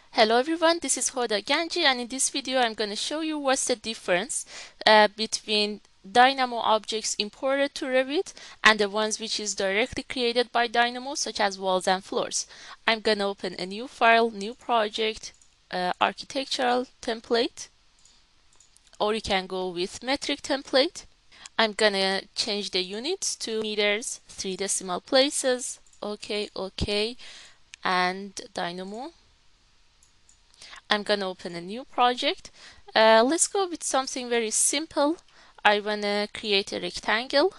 Hello everyone, this is Hoda Ganji, and in this video I'm going to show you what's the difference between Dynamo objects imported to Revit and the ones which is directly created by Dynamo, such as walls and floors. I'm going to open a new file, new project, architectural template, or you can go with metric template. I'm going to change the units to meters, 3 decimal places, okay, and Dynamo. I'm gonna open a new project. Let's go with something very simple. I wanna create a rectangle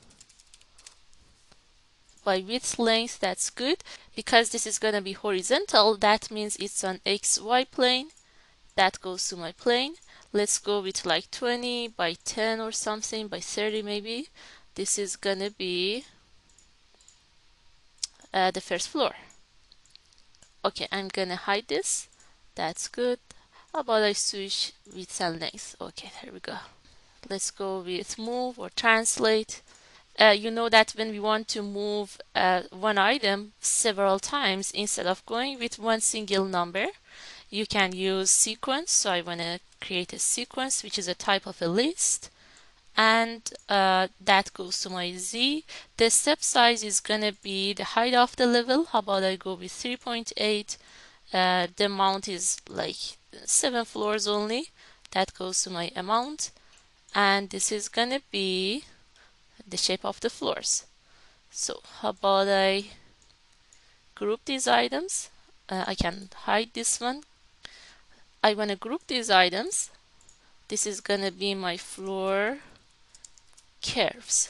by width length. That's good because this is gonna be horizontal. That means it's on XY plane. That goes to my plane. Let's go with like 20 by 10 or something, by 30 maybe. This is gonna be the first floor. Okay, I'm gonna hide this. That's good. How about I switch width and length? Okay, there we go. Let's go with move or translate. You know that when we want to move one item several times, instead of going with one single number, you can use sequence. So I want to create a sequence, which is a type of a list. And that goes to my Z. The step size is going to be the height of the level. How about I go with 3.8? The amount is like 7 floors only. That goes to my amount. And this is gonna be the shape of the floors. So how about I group these items? I can hide this one. I want to group these items. This is gonna be my floor curves.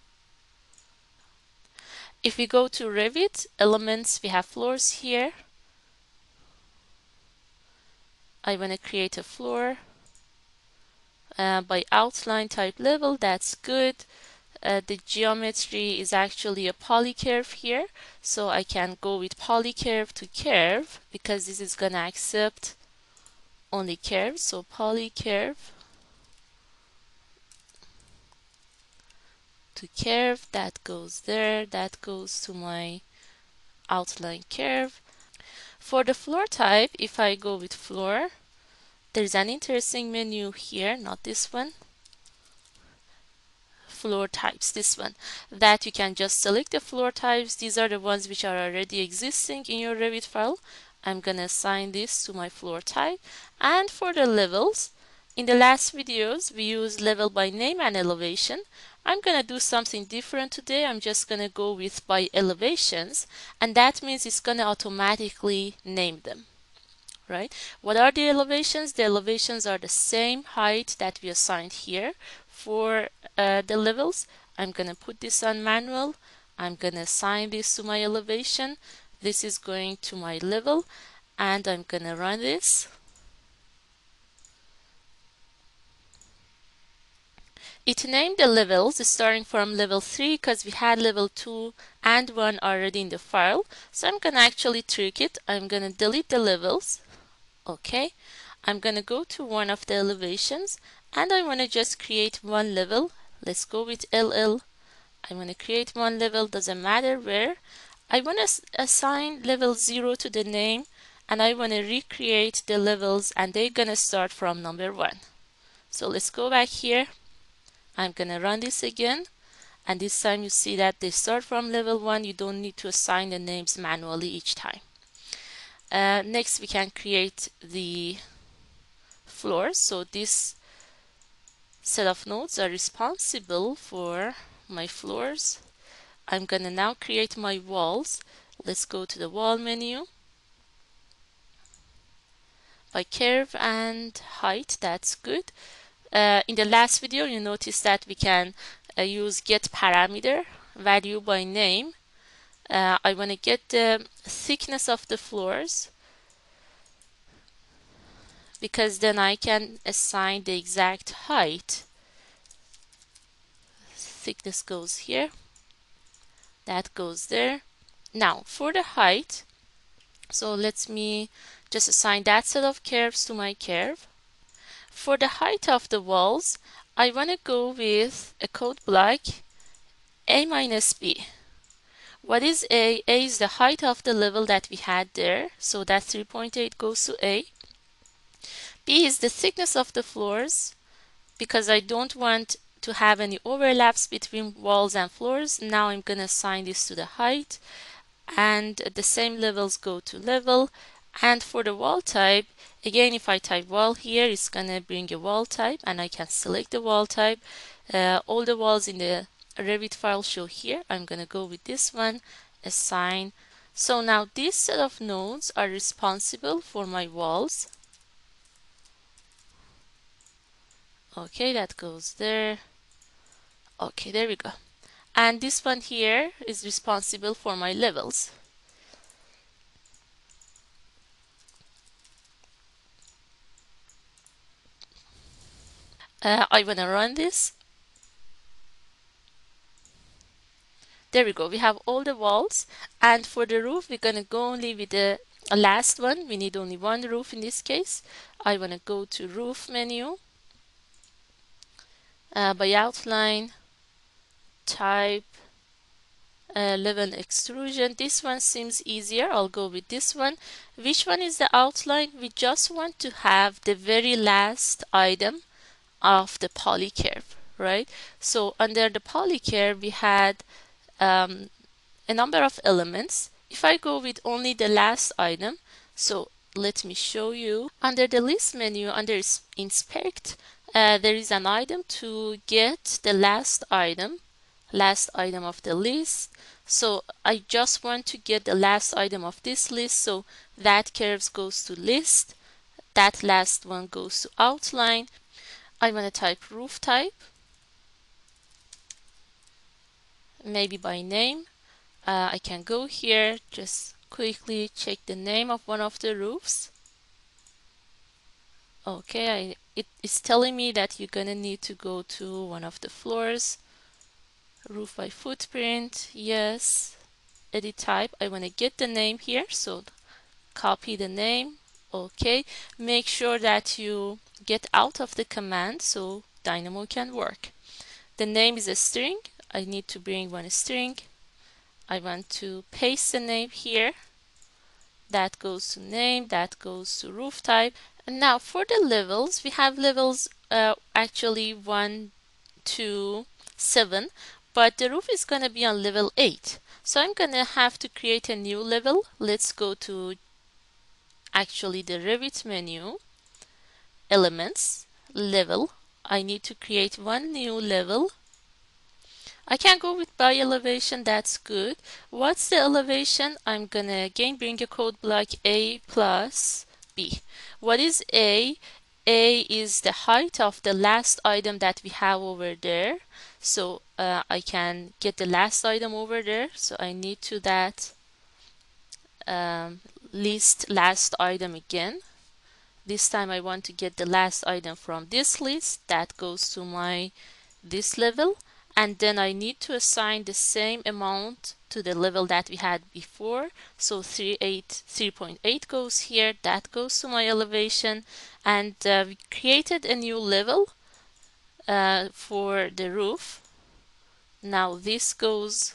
If we go to Revit elements, we have floors here. I want to create a floor by outline type level. That's good. The geometry is actually a polycurve here, so I can go with polycurve to curve because this is gonna accept only curves. So polycurve to curve, that goes there, that goes to my outline curve. For the floor type, if I go with floor, there's an interesting menu here, not this one, floor types, this one, that you can just select the floor types. These are the ones which are already existing in your Revit file. I'm gonna assign this to my floor type. And for the levels, in the last videos we used level by name and elevation. I'm gonna do something different today. I'm just gonna go with by elevations, and that means it's gonna automatically name them. Right? What are the elevations? The elevations are the same height that we assigned here. For the levels, I'm gonna put this on manual. I'm gonna assign this to my elevation. This is going to my level, and I'm gonna run this. It named the levels starting from level 3 because we had level 2 and 1 already in the file. So I'm gonna actually trick it. I'm gonna delete the levels. Okay, I'm gonna go to one of the elevations and I want to just create one level. Let's go with LL. I want to create one level, doesn't matter where. I want to assign level 0 to the name, and I want to recreate the levels, and they're gonna start from number 1. So let's go back here. I'm gonna run this again, and this time you see that they start from level 1. You don't need to assign the names manually each time. Next we can create the floors. So this set of nodes are responsible for my floors. I'm gonna now create my walls. Let's go to the wall menu. By curve and height, that's good. In the last video you noticed that we can use get parameter value by name. I want to get the thickness of the floors, because then I can assign the exact height. Thickness goes here, that goes there. Now for the height, so let me just assign that set of curves to my curve. For the height of the walls, I want to go with a code block A minus B. What is A? A is the height of the level that we had there. So that 3.8 goes to A. B is the thickness of the floors, because I don't want to have any overlaps between walls and floors. Now I'm going to assign this to the height, and the same levels go to level. And for the wall type, again, if I type wall here, it's going to bring a wall type, and I can select the wall type. All the walls in the Revit file show here. I'm going to go with this one, assign. So now this set of nodes are responsible for my walls. Okay, that goes there. Okay, there we go. And this one here is responsible for my levels. I want to run this. There we go. We have all the walls. And for the roof, we're going to go only with the last one. We need only one roof in this case. I want to go to roof menu, by outline, type, level extrusion. This one seems easier. I'll go with this one. Which one is the outline? We just want to have the very last item of the poly curve, right? So under the poly curve, we had a number of elements. If I go with only the last item, so let me show you. Under the list menu, under inspect, there is an item to get the last item of the list. So I just want to get the last item of this list, so that curves goes to list, that last one goes to outline. I want to type roof type, maybe by name. I can go here, just quickly check the name of one of the roofs. Okay, it is telling me that you're gonna need to go to one of the floors. Roof by footprint, yes. Edit type, I want to get the name here, so copy the name. Okay, make sure that you get out of the command so Dynamo can work. The name is a string. I need to bring one string. I want to paste the name here. That goes to name, that goes to roof type. And now for the levels, we have levels actually 1, 2, 7, but the roof is going to be on level 8. So I'm going to have to create a new level. Let's go to actually the Revit menu, elements, level. I need to create one new level. I can go with by elevation, that's good. What's the elevation? I'm gonna again bring a code block A plus B. What is A? A is the height of the last item that we have over there. So I can get the last item over there. So I need to that list last item again. This time I want to get the last item from this list. That goes to my this level. And then I need to assign the same amount to the level that we had before. So 3.8 goes here, that goes to my elevation. And we created a new level for the roof. Now this goes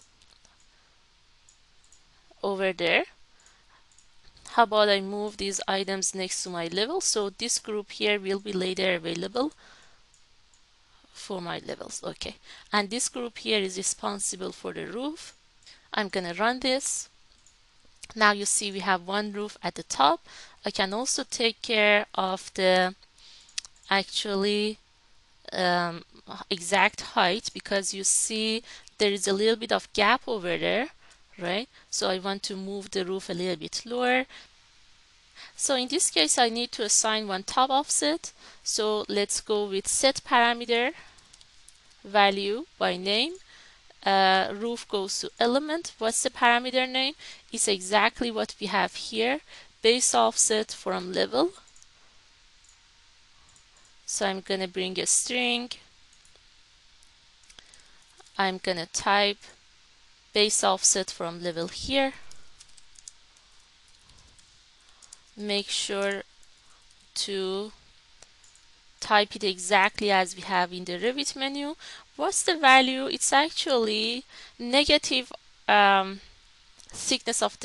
over there. How about I move these items next to my level? So this group here will be later available for my levels. Okay, and this group here is responsible for the roof. I'm gonna run this. Now you see we have one roof at the top. I can also take care of the actually exact height, because you see there is a little bit of gap over there, right? So I want to move the roof a little bit lower. So in this case I need to assign one top offset. So let's go with set parameter value by name. Roof goes to element. What's the parameter name? It's exactly what we have here, base offset from level. So I'm going to bring a string. I'm going to type base offset from level here. Make sure to type it exactly as we have in the Revit menu. What's the value? It's actually negative thickness of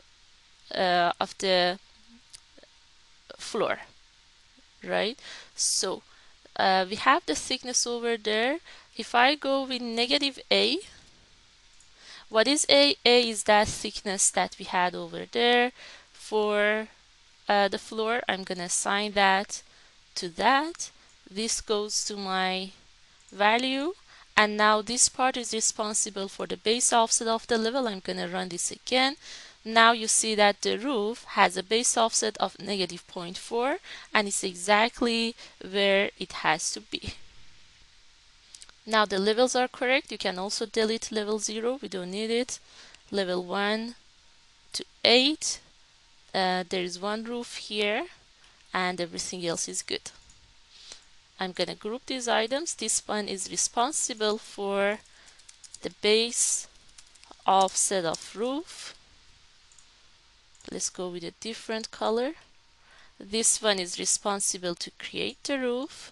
the floor, right? So we have the thickness over there. If I go with negative A, what is A? A is that thickness that we had over there for the floor. I'm gonna assign that to that. This goes to my value, and now this part is responsible for the base offset of the level. I'm gonna run this again. Now you see that the roof has a base offset of negative 0.4, and it's exactly where it has to be. Now the levels are correct. You can also delete level 0, we don't need it. Level 1 to 8, there is one roof here, and everything else is good. I'm gonna group these items. This one is responsible for the base offset of roof. Let's go with a different color. This one is responsible to create the roof.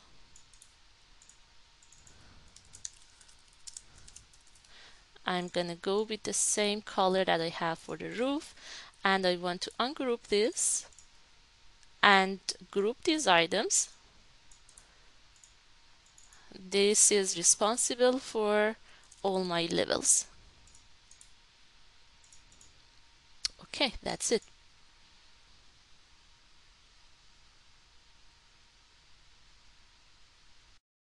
I'm gonna go with the same color that I have for the roof, and I want to ungroup this and group these items. This is responsible for all my levels. Okay, that's it.